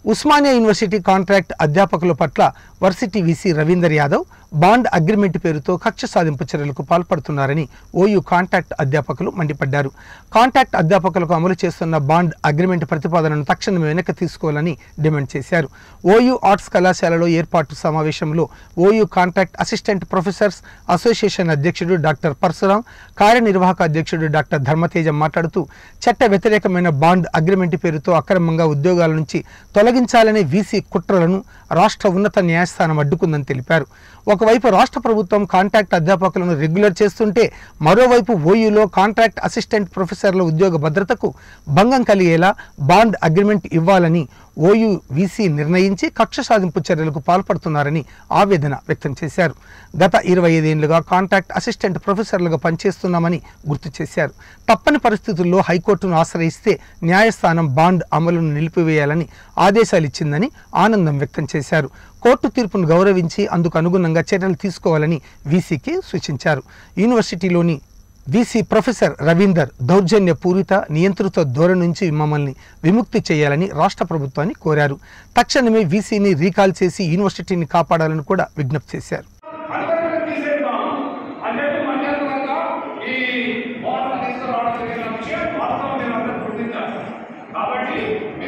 Osmania university contract అధ్యాపకుల పట్ల varsity VC Ravinder Yadav bond agreement పేరుతో కక్ష సాధింపు చర్యలకు పాల్పడుతున్నారని ఓయూ కాంట్రాక్ట్ అధ్యాపకులు మండిపడ్డారు. కాంట్రాక్ట్ అధ్యాపకులకు అమలు చేస్తున్న బాండ్ అగ్రిమెంట్ ప్రతిపాదనను తక్షణమే వెనక్కి తీసుకోవాలని డిమాండ్ చేశారు. ఓయూ ఆర్ట్స్ కళాశాలలో ఏర్పాటు సమావేశంలో OU contract assistant professors association అధ్యక్షుడు డాక్టర్ పరశురాం, కార్యనిర్వాహక అధ్యక్షుడు డాక్టర్ ధర్మతేజ మాట్లాడుతూ చట్ట వ్యతిరేకమైన బాండ్ అగ్రిమెంట్ పేరుతో అక్రమంగా ఉద్యోగాల నుంచి తొలగించాలనే వీసీ కుట్రలను రాష్ట్ర ఉన్నత న్యాయస్థానం అడ్డుకుందని తెలిపారు. ఒకవైపు రాష్ట్ర ప్రభుత్వం కాంట్రాక్ట్ అధ్యాపకులను రెగ్యులర్ చేస్తుంటే మరోవైపు ఓయూలో కాంట్రాక్ట్ అసిస్టెంట్ ప్రొఫెసర్ల ఉద్యోగ భద్రతకు భంగం కలిగేలా బాండ్ అగ్రిమెంట్ ఇవ్వాలని ఓయూ వీసీ నిర్ణయించి కక్ష సాధింపు చర్యలకు పాల్పడుతున్నారని ఆవేదన వ్యక్తం చేశారు. గత 25 ఏళ్లుగా కాంట్రాక్ట్ అసిస్టెంట్ ప్రొఫెసర్లుగా పనిచేస్తున్నామని గుర్తు చేశారు. తప్పని పరిస్థితుల్లో హైకోర్టును ఆశ్రయిస్తే న్యాయస్థానం బాండ్ అమలును నిలిపివేయాలని ఆదేశాలు ఇచ్చిందని ఆనందం వ్యక్తం చేశారు. కోర్టు తీర్పును గౌరవించి అందుకు అనుగుణంగా చర్యలు తీసుకోవాలని వీసీకి సూచించారు. యూనివర్సిటీలోని వీసీ ప్రొఫెసర్ రవీందర్ దౌర్జన్య పూరిత నియంత్రిత ధోరణి నుంచి మమ్మల్ని విముక్తి చేయాలని రాష్ట్ర ప్రభుత్వాన్ని కోరారు. తక్షణమే వీసీని రీకాల్ చేసి యూనివర్సిటీని కాపాడాలని కూడా విజ్ఞప్తి చేశారు. కాబట్టి